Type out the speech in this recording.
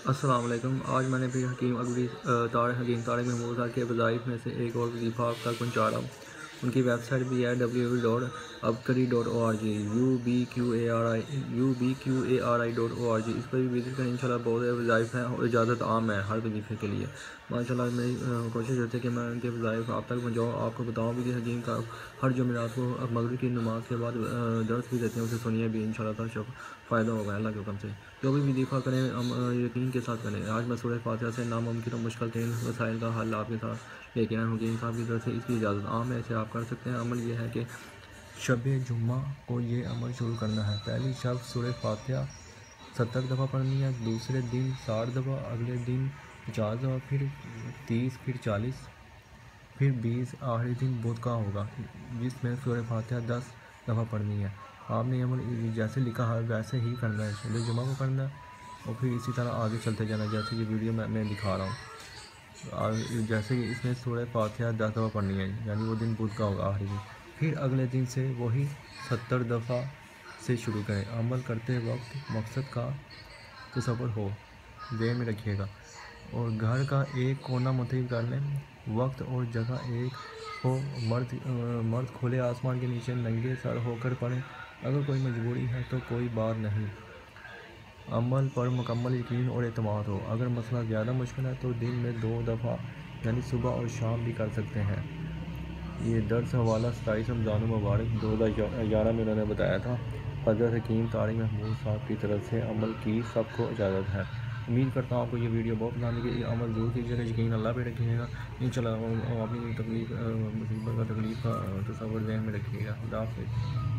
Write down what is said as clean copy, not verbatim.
السلام علیکم۔ آج میں نے پھر حکیم طارق محمود صاحب کے وظائف میں سے ایک اور وظیفہ آپ تک پہنچا رہا ہوں۔ ان کی ویب سائٹ بھی ہے www.abkari.org ubqari.org۔ اس پر بھی وزٹ کریں، انشاءاللہ بہت وظائف ہیں اور اجازت عام ہے ہر وظیفے کے لیے۔ ماشاءاللہ میری کوشش رہتی ہے کہ میں ان کے وظائف آپ تک پہنچاؤں، آپ کو بتاؤں بھی کہ حکیم کا ہر جمعرات کو مغرب کی نماز کے بعد درس بھی دیتے ہیں، اسے سنیے بھی، انشاءاللہ تعالیٰ فائدہ ہوگا اللہ کے حکم سے۔ جو بھی وظیفہ کریں یقین کے ساتھ کریں۔ آج میں سورہ فاتحہ سے ناممکن اور مشکل ترین مسائل کا حل آپ کے ساتھ لے کے آئے ہوں۔ حکیم صاحب کی طرف سے اس کی اجازت عام ہے، اسے آپ کر سکتے ہیں۔ عمل یہ ہے کہ شب جمعہ کو یہ عمل شروع کرنا ہے۔ پہلی شب سورہ فاتحہ 70 دفعہ پڑھنی ہے، دوسرے دن 60 دفعہ، اگلے دن 50 دفعہ، پھر 30، پھر 40، پھر 20، آخری دن بدھ کا ہوگا جس میں سورہ فاتحہ 10 دفعہ پڑھنی ہے۔ آپ نے عمل جیسے لکھا ہے ویسے ہی کرنا ہے، شب جمعہ کو کرنا ہے اور پھر اسی طرح آگے چلتے جانا جیسے یہ ویڈیو میں دکھا رہا ہوں۔ جیسے کہ اس میں سورہ فاتحہ 10 دفعہ پڑھنی ہے، یعنی وہ دن بدھ کا ہوگا آخری دن۔ پھر اگلے دن سے وہی 70 دفعہ سے شروع کریں۔ عمل کرتے وقت مقصد کا تصور ہو، ذہن میں رکھیے گا، اور گھر کا ایک کونا منتخب کر لیں۔ وقت اور جگہ ایک ہو، مرد کھلے آسمان کے نیچے ننگے سر ہو کر پڑھیں۔ اگر کوئی مجبوری ہے تو کوئی بات نہیں، عمل پر مکمل یقین اور اعتماد ہو۔ اگر مسئلہ زیادہ مشکل ہے تو دن میں 2 دفعہ یعنی صبح اور شام بھی کر سکتے ہیں۔ یہ درس حوالہ 27 رمضان المبارک 2011 میں انہوں نے بتایا تھا۔ حضرت حکیم طارق محمود صاحب کی طرف سے عمل کی سب کو اجازت ہے۔ امید کرتا ہوں آپ کو یہ ویڈیو بہت پسند آئے گی۔ یہ عمل ضرور کیجیے گا، یقین اللہ پہ رکھیے گا، انشاءاللہ اپنی مصیبت کا تکلیف کا تصور ذہن میں رکھیے گا۔ خدا حافظ۔